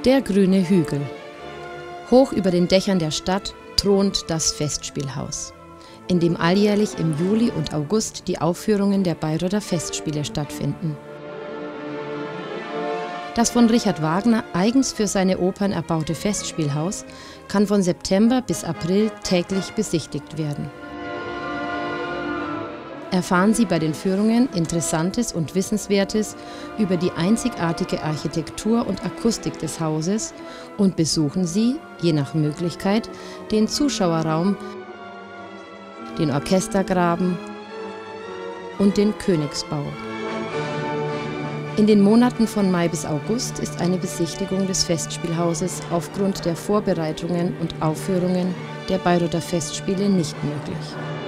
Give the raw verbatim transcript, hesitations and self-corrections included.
Der grüne Hügel. Hoch über den Dächern der Stadt thront das Festspielhaus, in dem alljährlich im Juli und August die Aufführungen der Bayreuther Festspiele stattfinden. Das von Richard Wagner eigens für seine Opern erbaute Festspielhaus kann von September bis April täglich besichtigt werden. Erfahren Sie bei den Führungen Interessantes und Wissenswertes über die einzigartige Architektur und Akustik des Hauses und besuchen Sie, je nach Möglichkeit, den Zuschauerraum, den Orchestergraben und den Königsbau. In den Monaten von Mai bis August ist eine Besichtigung des Festspielhauses aufgrund der Vorbereitungen und Aufführungen der Bayreuther Festspiele nicht möglich.